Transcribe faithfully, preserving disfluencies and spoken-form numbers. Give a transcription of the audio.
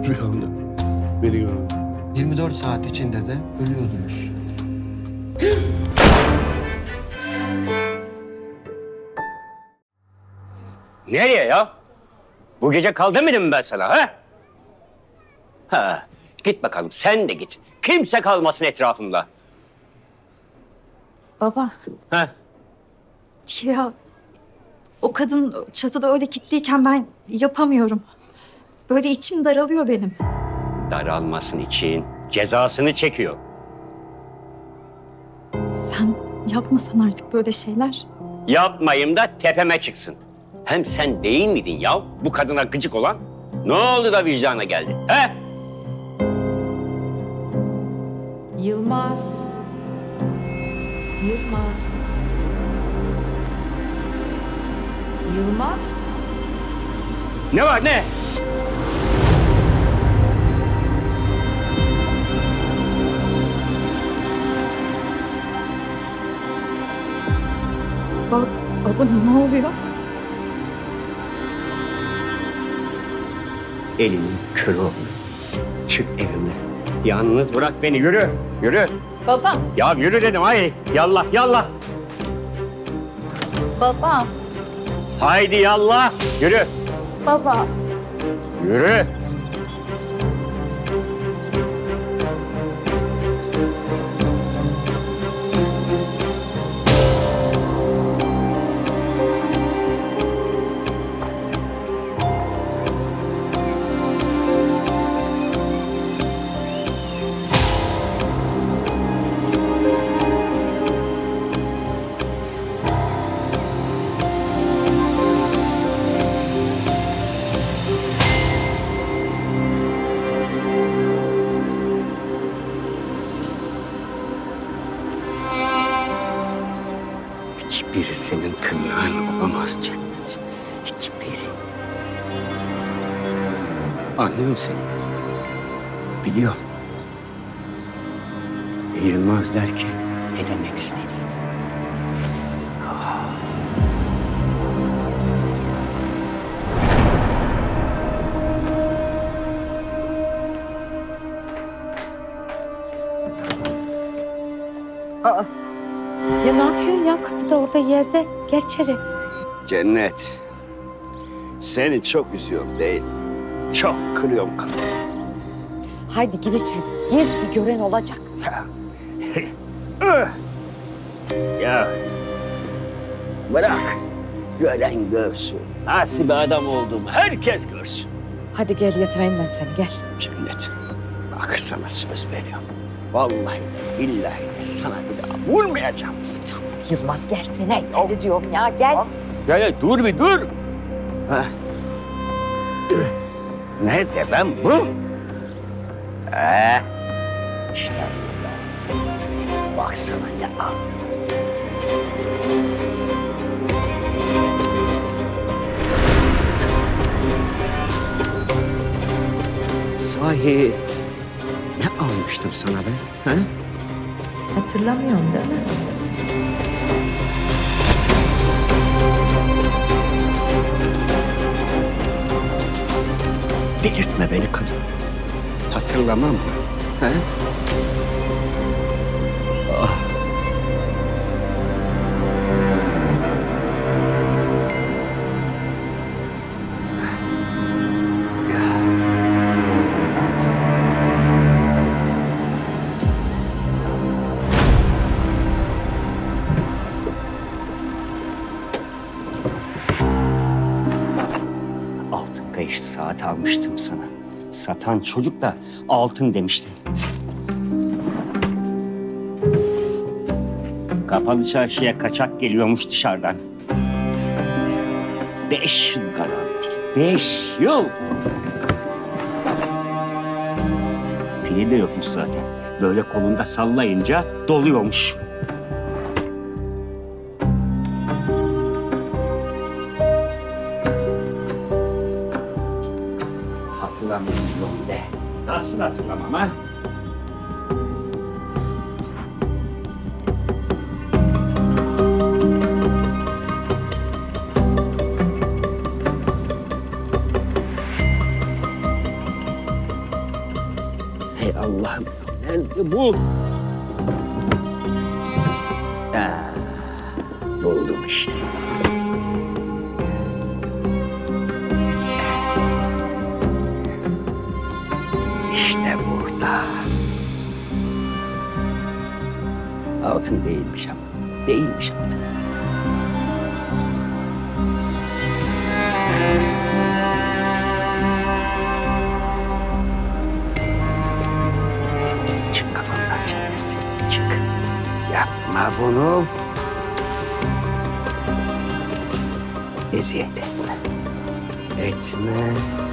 Rüyamda beni gördüm. yirmi dört saat içinde de ölüyordunuz. Nereye ya? Bu gece kaldırmadım mı ben sana ha? Ha, git bakalım sen de git. Kimse kalmasın etrafımda. Baba. Ha? Ya o kadın çatıda öyle kilitliyken ben yapamıyorum. Böyle içim daralıyor benim. Daralmasın için cezasını çekiyor. Sen yapmasan artık böyle şeyler. Yapmayayım da tepeme çıksın. Hem sen değil miydin ya bu kadına gıcık olan? Ne oldu da vicdana geldi he? Yılmaz. Yılmaz. Yılmaz. Ne var ne? Ba baba ne oluyor? Elimin körü oldu. Çık evimden. Yalnız bırak beni yürü. Yürü. Baba. Ya yürü dedim haydi. Yallah yallah. Baba. Haydi yallah. Yürü. Baba. Yürü. Hiçbiri senin tırnağın olamaz Cennet. Hiçbiri. Anlıyorum seni. Biliyorum. Yılmaz derken ne demek istediğini. Aa. Ya ne yapıyorsun ya kapıda orada yerde? Gel içeri. Cennet. Seni çok üzüyorum değil mi? Çok kırıyorum kalbimi. Haydi gir içeri. Gir bir gören olacak. Ya bırak. Gören görsün. Nasıl bir adam olduğumu herkes görsün. Hadi gel yatırayım ben seni gel. Cennet. Bak sana söz veriyorum. Vallahi de billahi de sana bir daha vurmayacağım. Tamam Yılmaz gelsene içeri diyorum ya gel. Gel gel dur bir dur. Ha. Nerede ben bu? Ee, işte burada. Baksana ne aldım. Sahi ne almıştım sana ben? Ha? Hatırlamıyorsun değil mi? Delirtme beni kadın. Hatırlamam mı? Ha? Ah. Altın kayışlı saat almıştım sana. Satan çocuk da altın demişti. Kapalı çarşıya kaçak geliyormuş dışarıdan. Beş yıl garantili. Beş yıl. Pili de yokmuş zaten. Böyle kolunda sallayınca doluyormuş. Hatırlamıyorum de. Nasıl hatırlamam ha? Hey Allah'ım. Nerede bu? Ha, buldum işte. İşte burada. Altın değilmiş ama. Değilmiş altın. Çık kafamdan Cennet. Çık. Yapma bunu. Eziyet etme. Etme.